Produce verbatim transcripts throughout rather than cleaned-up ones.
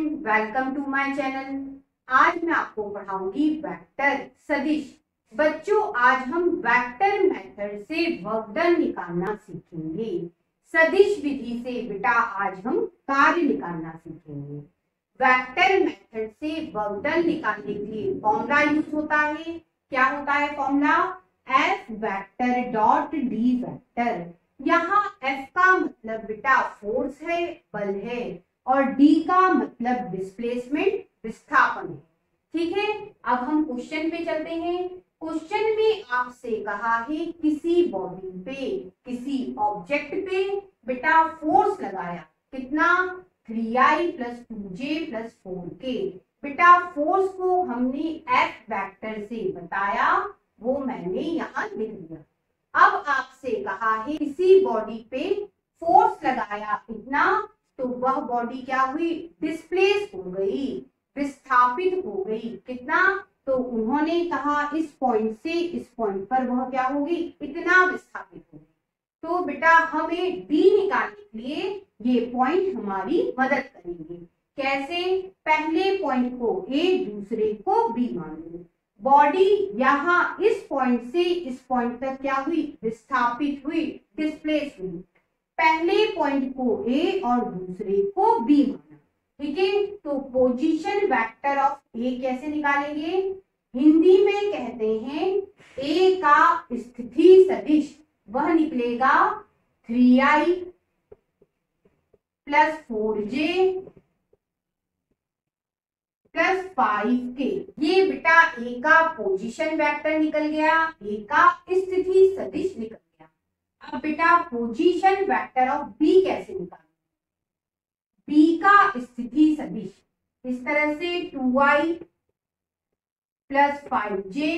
Student, welcome to my channel. आज मैं आपको पढ़ाऊंगी वेक्टर सदिश। बच्चों, आज हम वेक्टर मेथड से वर्क डन निकालना सीखेंगे। सदिश विधि से बेटा आज हम कार्य निकालना सीखेंगे। वेक्टर मेथड से वर्क डन निकालने के लिए फॉर्मूला यूज होता है। क्या होता है formula? F vector dot D vector. यहाँ एफ का मतलब बेटा फोर्स है, बल है, और डी का मतलब डिस्प्लेसमेंट, विस्थापन है। ठीक है, अब हम क्वेश्चन पे चलते हैं। क्वेश्चन में आपसे कहा है किसी बॉडी पे, किसी ऑब्जेक्ट पे बेटा फोर्स लगाया, कितना? Three I plus two J plus four K. बेटा फोर्स को हमने एफ वेक्टर से बताया, वो मैंने यहाँ लिख दिया। अब आपसे कहा है किसी बॉडी पे फोर्स लगाया इतना, तो वह बॉडी क्या हुई? डिस्प्लेस हो गई, विस्थापित हो गई। कितना? तो उन्होंने कहा इस पॉइंट से इस पॉइंट पर वह क्या होगी? इतना विस्थापित होगी। तो बेटा हमें डी निकालने के लिए ये पॉइंट हमारी मदद करेंगे। कैसे? पहले पॉइंट को ए, दूसरे को बी मान लो। बॉडी यहाँ इस पॉइंट से इस पॉइंट तक क्या हुई? विस्थापित हुई, डिस्प्लेस हुई। पहले पॉइंट को ए और दूसरे को बी माना। ठीक है, तो पोजीशन वेक्टर ऑफ ए कैसे निकालेंगे? हिंदी में कहते हैं ए का स्थिति सदिश। वह निकलेगा three I plus four J plus five K. ये बेटा ए का पोजीशन वेक्टर निकल गया, ए का स्थिति सदिश निकल गया। अब बेटा पोजीशन वेक्टर ऑफ बी कैसे निकालें? बी का स्थिति सदिश इस तरह से two I plus five J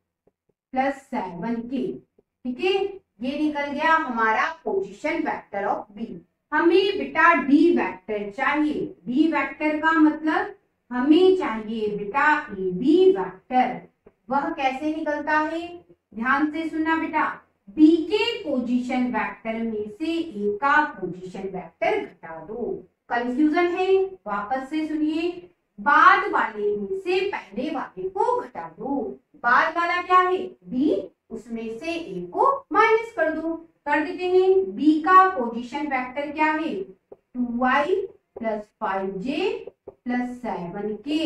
plus seven K. ठीक है, ये निकल गया हमारा पोजीशन वेक्टर ऑफ बी। हमें बेटा डी वेक्टर चाहिए। डी वेक्टर का मतलब हमें चाहिए बेटा ए बी वेक्टर। वह कैसे निकलता है? ध्यान से सुनना बेटा। बी के पोजीशन वेक्टर में से ए का पोजीशन वेक्टर घटा दो। कंफ्यूजन है? वापस से सुनिए। बाद वाले में से पहले वाले को घटा दो। बाद वाला क्या है? बी, उसमें से ए को माइनस कर दो। कर देते हैं। बी का पोजीशन वेक्टर क्या है? Two I plus five J plus seven K.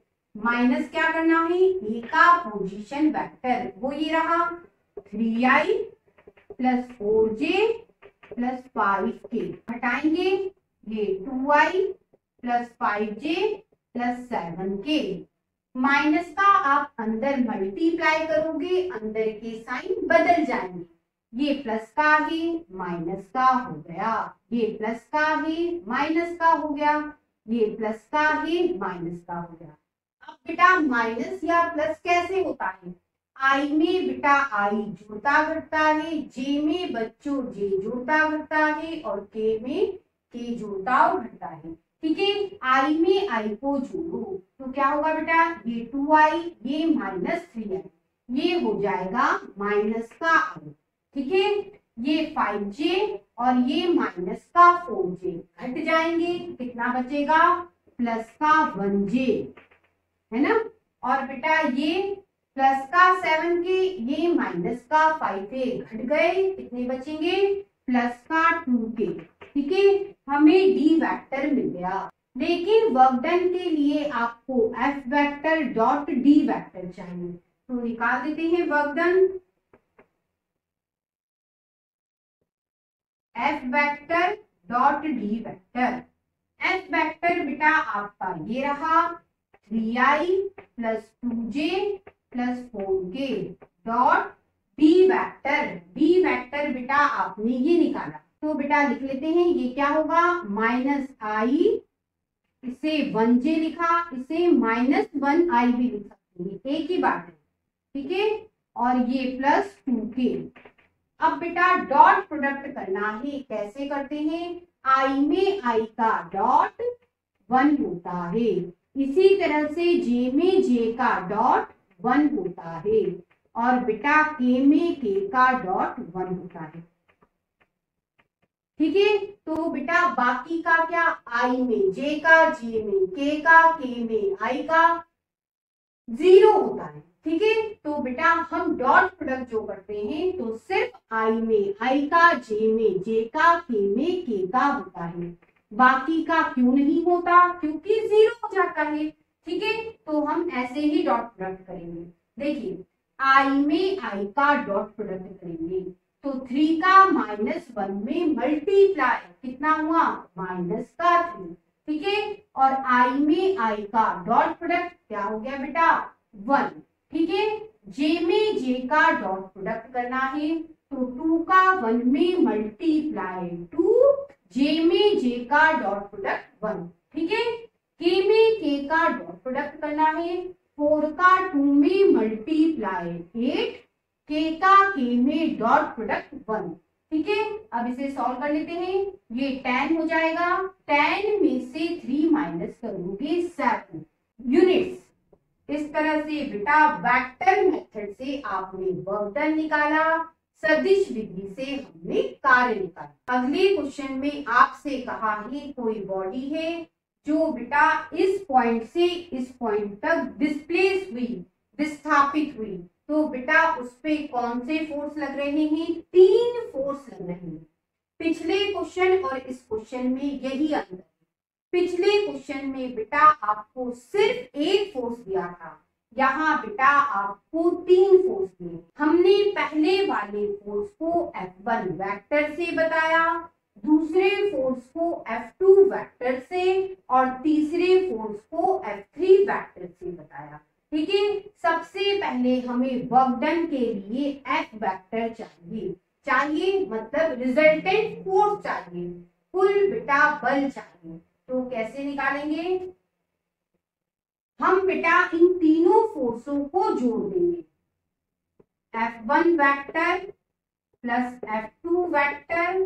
Minus क्या करना है? ए का पोजीशन वेक्टर, वो ये रहा three I plus four J plus five K. हटाएंगे ये two I plus five J plus seven K. Minus का आप अंदर मल्टीप्लाई करोगे, अंदर के साइन बदल जाएंगे। ये प्लस का है, माइनस का हो गया। ये प्लस का है, माइनस का हो गया। ये प्लस का है, माइनस का हो गया। अब बेटा माइनस या प्लस कैसे होता है? आई में बेटा आई जुड़ता घटता है, जे में बच्चों जे जुड़ता घटता है, और के में के जुड़ता और घटता है। ठीक है, आई में आई को जोड़ो तो क्या होगा बेटा? ये टू आई, ये माइनस थ्री आई, ये हो जाएगा माइनस का आई। ठीक है, ये फाइव जे और ये माइनस का फोर जे घट जाएंगे। कितना बचेगा? प्लस का वन जे, है ना। और बेटा ये प्लस का सेवन के, ये माइनस का फाइव के घट गए। कितने बचेंगे? प्लस का टू के। ठीक है, हमें डी वेक्टर मिल गया। लेकिन वर्क डन के लिए आपको F vector dot D vector चाहिए, तो निकाल देते हैं work done. F vector dot D vector. F vector बेटा आपका ये रहा three I plus two J plus four K dot D vector. D vector बेटा आपने ये निकाला, तो बेटा लिख लेते हैं। ये क्या होगा? माइनस आई, इसे वन जे लिखा, इसे माइनस वन आई भी लिख सकते हैं, एक ही बात है। ठीक है, और ये प्लस टू के। अब बेटा डॉट प्रोडक्ट करना है। कैसे करते हैं? आई में आई का डॉट वन होता है, इसी तरह से जे में जे का डॉट वन होता है, और बेटा के में के का डॉट वन होता है। ठीक है। तो बेटा बाकी का क्या, आई में जे का जे में, के का के में, आई का जीरो होता है। ठीक है। तो बेटा हम डॉट प्रोडक्ट जो करते हैं तो सिर्फ आई में आई का, जे में जे का, के में के का होता है, बाकी का क्यों नहीं होता, क्योंकि जीरो हो जाता है। ठीक है। तो हम ऐसे ही डॉट प्रोडक्ट करेंगे। देखिए आई में आई का डॉट प्रोडक्ट करेंगे तो थ्री का माइनस वन में मल्टीप्लाई कितना हुआ, माइनस का थ्री। ठीक है। और आई में आई का डॉट प्रोडक्ट क्या हो गया बेटा, वन। ठीक है। जे में जे का डॉट प्रोडक्ट करना है तो टू का वन में मल्टीप्लाई टू, जे में जे का डॉट प्रोडक्ट वन। ठीक है। के में के का डॉट प्रोडक्ट करना है, फोर का टू में मल्टीप्लाई एट, के का के में डॉट प्रोडक्ट वन। ठीक है। अब इसे सॉल्व कर लेते हैं। ये टेन हो जाएगा, टेन में से थ्री माइनस करोगे सेवन यूनिट्स। इस तरह से बेटा वेक्टर मेथड से आपने वर्क डन निकाला, सदिश विधि से हमने कार्य निकाला। अगले क्वेश्चन में आपसे कहा है कोई बॉडी है जो बेटा इस पॉइंट से इस पॉइंट तक डिस्प्लेस हुई, विस्थापित हुई, तो बेटा उस पे कौन से फोर्स लग रहे हैं, तीन फोर्स लग रहे हैं। पिछले क्वेश्चन और इस क्वेश्चन में यही अंतर है। पिछले क्वेश्चन में बेटा आपको सिर्फ एक फोर्स दिया था, यहाँ बेटा आपको तीन फोर्स दिए। हमने पहले वाले फोर्स को एफ वन वेक्टर से बताया, दूसरे फोर्स को एफ टू वेक्टर से और तीसरे फोर्स को एफ थ्री वेक्टर से बताया। ठीक है। सबसे पहले हमें वर्क डन के लिए एफ वेक्टर चाहिए, चाहिए मतलब रिजल्टेंट फोर्स चाहिए, कुल बेटा बल चाहिए। तो कैसे निकालेंगे, हम बेटा इन तीनों फोर्सों को जोड़ देंगे, F one vector plus F two vector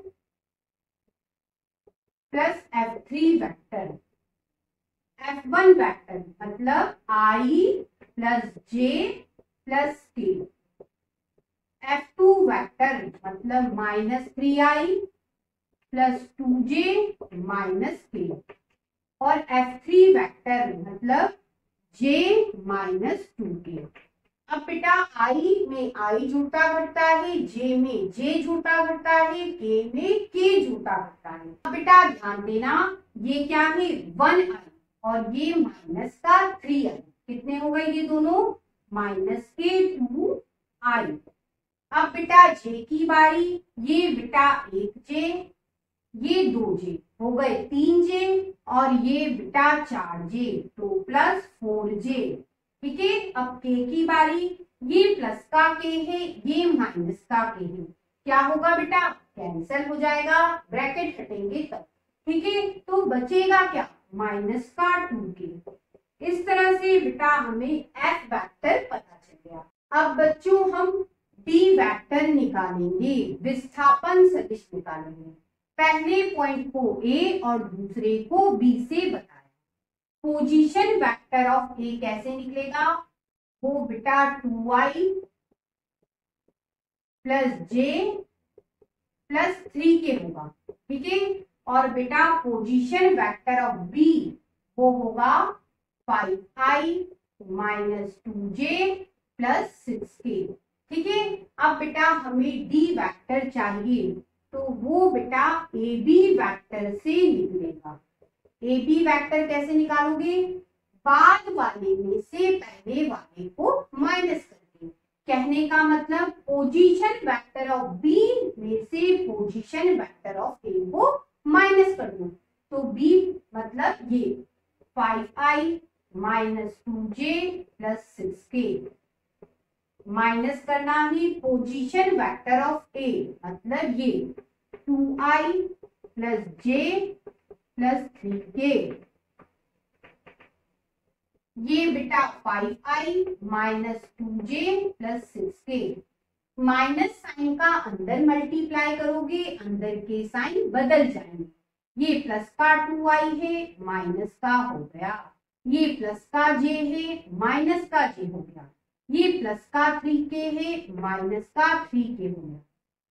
plus F three vector. F one vector मतलब I plus J plus K, F two vector मतलब minus three I plus two J minus K, और एफ थ्री वेक्टर मतलब जे minus two के। अब बेटा आई में आई जुड़ता घटता है, जे में जे जुड़ता घटता है, के में के जुड़ता घटता है। अब बेटा ध्यान देना ये क्या है, वन आई और ये माइनस का थ्री आई, कितने हो गए ये दोनों, माइनस के टू आई। अब बेटा जे की बारी, ये बेटा एक जे, ये दो जे हो गए तीन जे, और ये बेटा चार जे तो प्लस फोर जे। ठीक है। अब के की बारी, ये प्लस का के है, ये माइनस का के है, क्या होगा बेटा, कैंसिल हो जाएगा, ब्रैकेट हटेंगे तब। ठीक है। तो बचेगा क्या, माइनस का टू के। इस तरह से बेटा हमें एफ वेक्टर पता चल गया। अब बच्चों हम डी वेक्टर निकालेंगे, विस्थापन सदिश निकालेंगे। पहले पॉइंट को ए और दूसरे को बी से बताया। पोजीशन वेक्टर ऑफ ए कैसे निकलेगा, वो बेटा two I plus J plus three K होगा। ठीक है। और बेटा पोजीशन वेक्टर ऑफ बी वो होगा five I minus two J plus six K. ठीक है। अब बेटा हमें डी वेक्टर चाहिए तो वो बेटा ए बी वेक्टर से निकलेगा। ए बी वेक्टर कैसे निकालोगे, बाद वाले में से पहले वाले को माइनस करके। कहने का मतलब पोजीशन वेक्टर ऑफ बी में से पोजीशन वेक्टर ऑफ ए को माइनस कर दो। तो बी मतलब ये five I minus two J plus six K, minus करना ही पोजीशन वेक्टर ऑफ ए मतलब ये two I plus J plus three K, ये बेटा five I minus two J plus six K. Minus sign का अंदर मल्टीप्लाई करोगे, अंदर के साइन बदल जाएंगे। ये प्लस का टू आई है, माइनस का हो गया, ये प्लस का जे है, माइनस का जे हो गया, ये प्लस का थ्री के है, माइनस का थ्री के हो गया।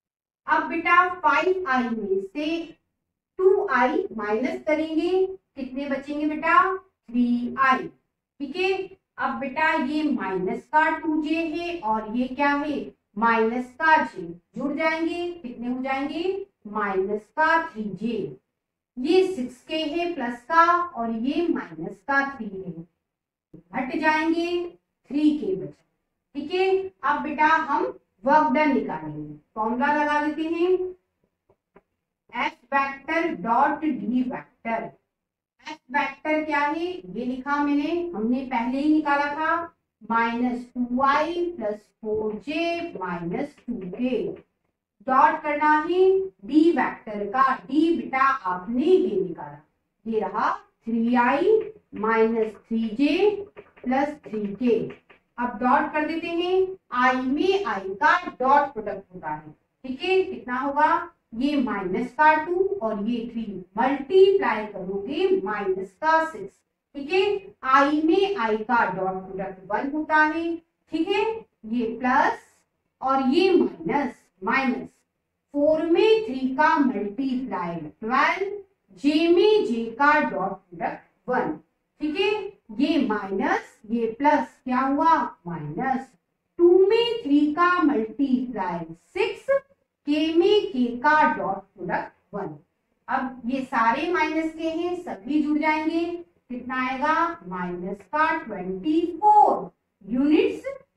अब बेटा फाइव आई में से टू आई माइनस करेंगे, कितने बचेंगे बेटा, थ्री आई। ठीक है, अब बेटा ये माइनस का टू जे है और ये क्या है, माइनस का जे, जुड़ जाएंगे, कितने हो जाएंगे, माइनस का थ्री जे। ये सिक्स के है प्लस का और ये माइनस का थ्री है, हट जाएंगे, थ्री के बचे। ठीक है, अब बेटा हम वर्क डन निकालेंगे, फॉर्मूला लगा लेते हैं, F vector dot D vector. F vector क्या है, ये लिखा मैंने, हमने पहले ही निकाला था, minus two I plus four J minus two K. Dot करना है डी वेक्टर का, डी बेटा आपने ये निकाला, ये रहा three I minus three J plus three K. अब डॉट कर देते हैं, आई में आई का डॉट प्रोडक्ट होता है। ठीक है, कितना होगा, ये माइनस का टू और ये थ्री, मल्टीप्लाई करोगे माइनस का सिक्स। ठीक है, आई में आई का डॉट प्रोडक्ट वन होता है। ठीक है, ये प्लस और ये माइनस, माइनस फोर में थ्री का मल्टीप्लाई ट्वेल्व, जे में जे का डॉट प्रोडक्ट वन। ठीक है, ये माइनस ये प्लस, क्या हुआ, माइनस टू में थ्री का मल्टीप्लाई सिक्स, के में के का डॉट प्रोडक्ट वन। अब ये सारे माइनस के हैं, सभी जुड़ जाएंगे, कितना आएगा, माइनस का ट्वेंटी फोर यूनिट्स